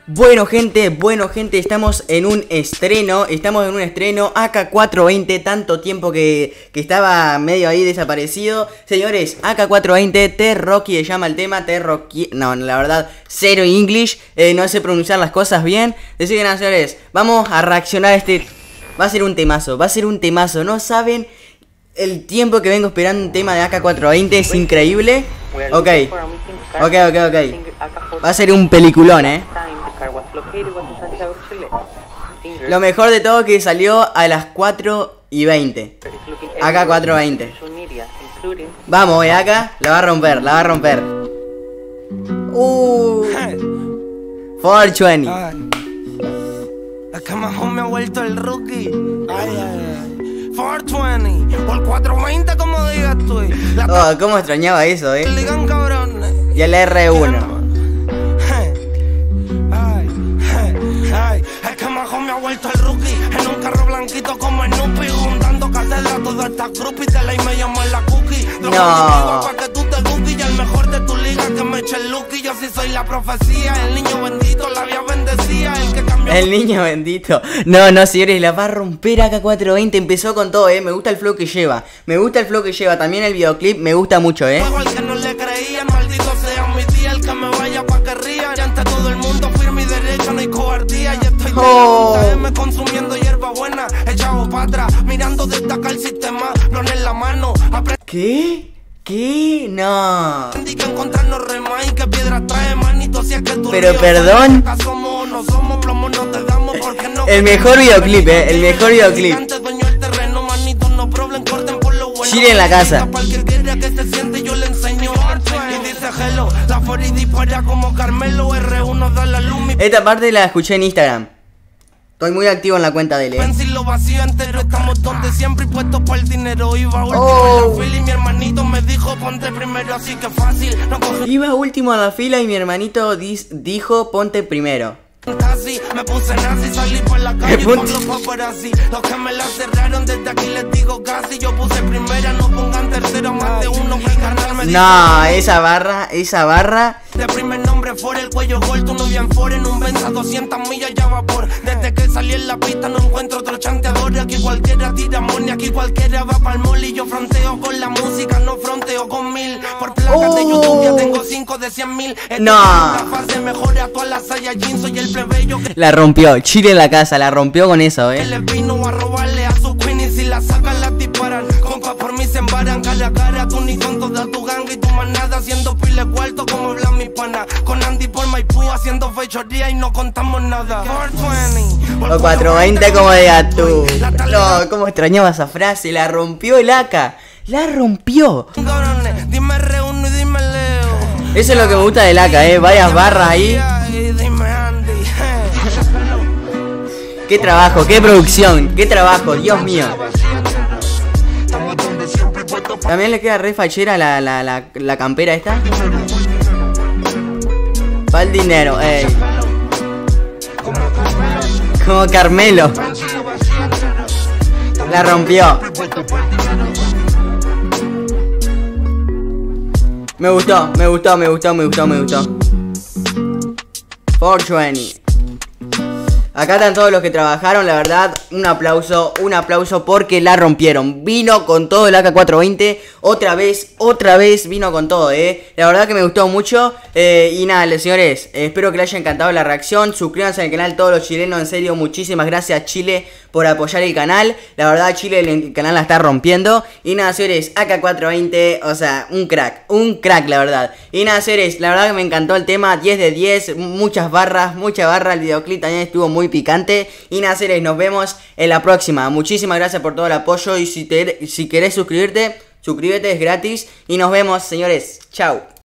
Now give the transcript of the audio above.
Bueno gente, estamos en un estreno, AK420, tanto tiempo que estaba medio ahí desaparecido. Señores, AK420, T-Rocky se llama el tema, T-Rocky, no, la verdad, cero English, no sé pronunciar las cosas bien. Así que nada, señores, vamos a reaccionar a este, va a ser un temazo, no saben el tiempo que vengo esperando un tema de AK420, es increíble. Ok, va a ser un peliculón, Lo mejor de todo que salió a las 4:20. AK420. Vamos, acá, la va a romper, 420. Es que mejor me ha vuelto el rookie. 420, por 420 como digas tú. Oh, cómo extrañaba eso, Ligan cabrones. Y el R1. Es que mejor me ha vuelto el rookie. En un carro blanquito como el Nupi, juntando cátedra todas estas groupies. De ley me llamo la cookie. No. Para que tú te cookies y el mejor de tu liga que me eche el lookie. Yo sí soy la profecía, el niño bendito, la vía bendecía, el que cambió. El niño bendito. No, señores, la va a romper AK420. Empezó con todo, me gusta el flow que lleva. También el videoclip me gusta mucho, Juego al que no le creían, maldito sea mi día. El que me vaya pa' que ría. Y ante todo el mundo firme y derecho, no hay cobardía. Y estoy me consumiendo hierba buena, echado para atrás, mirando destacar el sistema, blon en la mano. ¿Qué? No. Que encontrarnos rema y que piedra trae manito, si es que tú. Pero perdón. Somos, no somos plomo, no te damos porque no. El mejor videoclip, el mejor videoclip. Chile en la casa. Esta parte la escuché en Instagram. Estoy muy activo en la cuenta de él, Iba último a la fila y mi hermanito dijo ponte primero. Casi me puse nazi, salí por la calle por los paparazzi. Los que me la cerraron desde aquí les digo casi. Yo puse primera, no pongan tercero, más de uno que ganarme. No, esa barra. De primer nombre fuera el cuello corto, no bien fuera en un Benz a 200 millas ya vapor. Desde que salí en la pista no encuentro otro chanteador. Aquí cualquiera tira money, aquí cualquiera va pa'l mall. Y yo fronteo con la música, no fronteo con 1000. Por placas de YouTube ya tengo 5 de 100.000. No. La fase mejora toda la Saiyajin, soy el plebeyo. La rompió, Chile en la casa, la rompió con eso, Le vino a robarle a su queen y si la sacan la disparan. Compas por mí se embaran cara a cara. Tú ni con toda tu ganga y tu manada haciendo pile cuarto como hablan mis panas. Con Andy por Maipú haciendo fechoría y no contamos nada. 420 o 420 como digas tú. No, cómo extrañaba esa frase. La rompió el AK. La rompió. Dime Reuno y dime Leo. Eso es lo que me gusta del AK, varias barras ahí. Qué trabajo, qué producción, qué trabajo, Dios mío. También le queda re fachera la campera esta. Pa' el dinero, como Carmelo. La rompió. Me gustó. 420. Acá están todos los que trabajaron, la verdad, un aplauso porque la rompieron. Vino con todo el AK420, otra vez vino con todo, La verdad que me gustó mucho, y nada, señores, espero que les haya encantado la reacción. Suscríbanse al canal todos los chilenos, en serio, muchísimas gracias Chile por apoyar el canal. La verdad, Chile el canal la está rompiendo. Y nada, señores, AK420, o sea, un crack, la verdad. Y nada, señores, la verdad que me encantó el tema, 10 de 10, mucha barra, el videoclip también estuvo muy picante. Y nada, señores, nos vemos en la próxima. Muchísimas gracias por todo el apoyo. Y si querés suscribirte, es gratis. Y nos vemos, señores. Chao.